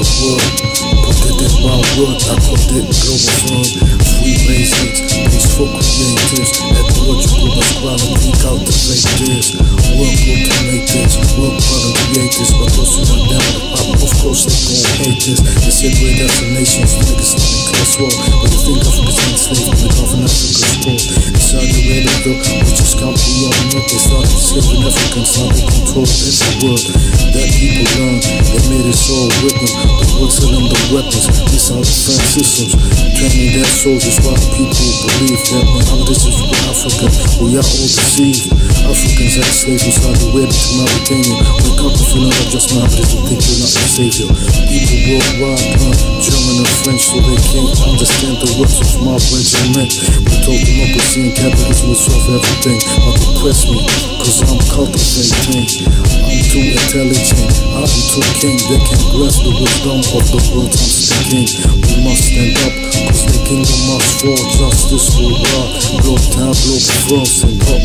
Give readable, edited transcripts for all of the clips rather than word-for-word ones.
world. Put it in one word, I called it global fun. Free basics, peaceful creatives, ecological equality, cultivate this. Work automators, work product creators, but those who not down with pop, of course they gon' hate this. They separate us from nations, niggas not in class war. But you think Africa's enslaved, we live off in Africa's poor. Inside the radio though, we just can't be on what they started enslaving Africans, now they control every word that people learn. They made us all with them, the world selling the weapons, these are the defense systems, training their soldiers while people believe that when this is with Africa, we are all deceived. Africans are slaves inside the web to Mauritania. Wake up if you're not just Mohammedans and think you're not the savior. People worldwide learn German and French so they can't understand the words of my regiment. We told democracy and capitalism will solve everything. But they press me, cause I'm cultivating. I'm too intelligent, I'm too king. They can't grasp the wisdom of the words I'm speaking. We must stand up, cause the kingdom must fall. Justice will rise, blow time, blow frost and up.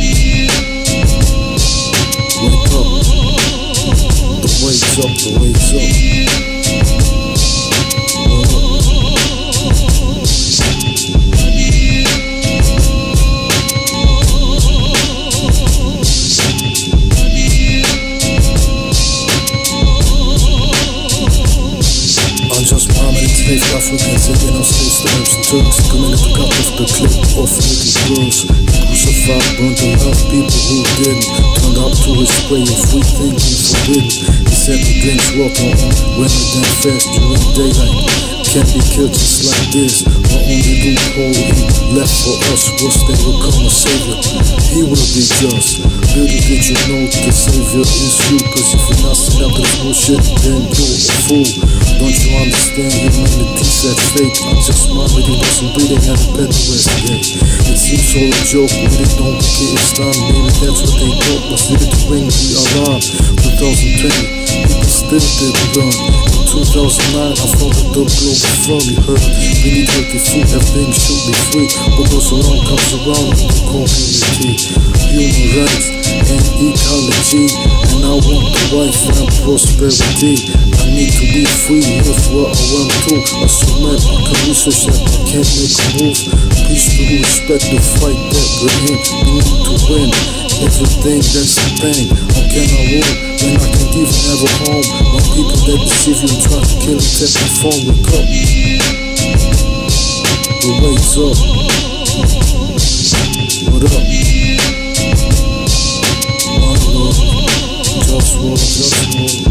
Wake up, the wake's up, the wake's up. Enslaved Africans, taking on slave stamps and Turks, coming to cut off the clip of little girls. Crucified, burned to love people who didn't. Turned up to his way of free thinking forbidden. He said he drinks water on women then fast during daylight. Can't be killed just like this. The only loophole he left for us was they will come a savior. He will be just. Little did you know the savior is you. Cause if you're not stand up to this bullshit, then you're a fool. Don't you understand humanity's at stake? I'm just mama, they wasn't breathing at the better West Gate. It seems all a joke when they don't get Islam. Maybe that's what they thought was needed to bring the alarm. 2020, people still didn't learn. In 2009, I founded the global fund. We heard we need healthy food, everything should be free. What goes around comes around in the community. Human rights and ecology, and I want the wife and prosperity. I need to be free, live where I want to. Assume I can research that I can't make a move. Peace to respect the fight that we're in. We need to win everything, that's the thing. How can I rule when I can't even have a home? When people that deceive you and try to kill and take your phone, wake up. The wake's up. What up? One love, just war, just war.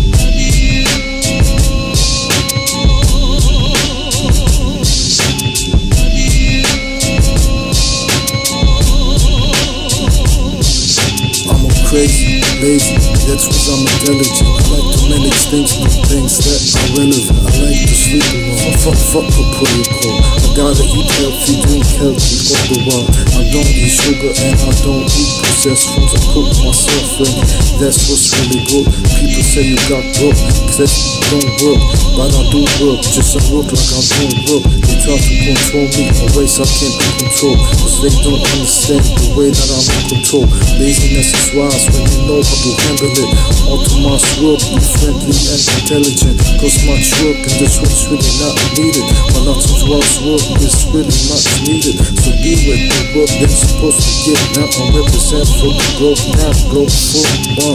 Crazy, lazy, that's cause I'm intelligent. I like to manage things, do things that are relevant. I like to sleep alone, fuck the protocol. I gotta eat healthy, drink healthy all the while. I don't eat sugar and I don't eat processed foods. I cook myself and that's what's really good. People say you got broke, cause that don't work. But I do work, just I work like I don't work. They try to control me in ways I can't be controlled. Cause they don't understand the way that I'm in control. Laziness is wise when you know how to handle it. Autonomous work, be friendly and intelligent. Cause much work and this work's really not needed. But lots of work is really much needed. So be with the work that's supposed to get. Now I represent for the growth, now grow for one.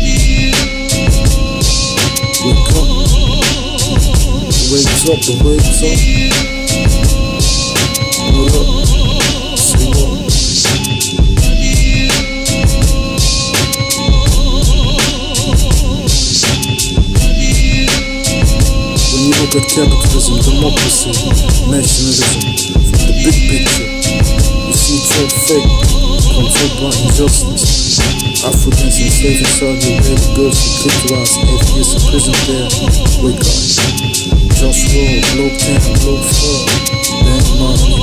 Wake up. The wake's up, the wake's up. What up? Say what? Look at capitalism, democracy, nationalism. From the big picture, you see it's all fake, controlled by injustice. Africans enslaved in Saudi Arabia, girls who clitoris, atheists in prison there. Wake up. Just roll, low 10, low 4. Bank money.